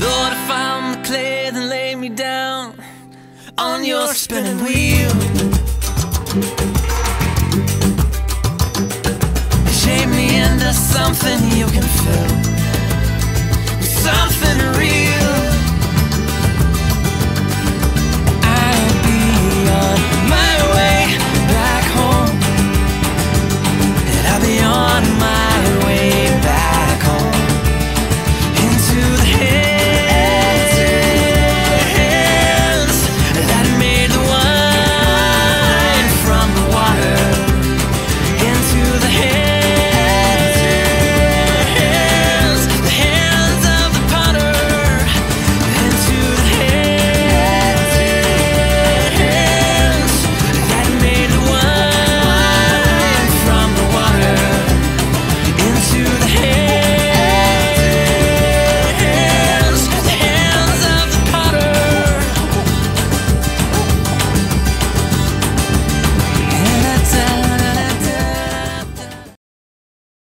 Lord, if I'm the clay, then lay me down on your spinning wheel. Shape me into something you can feel, something real.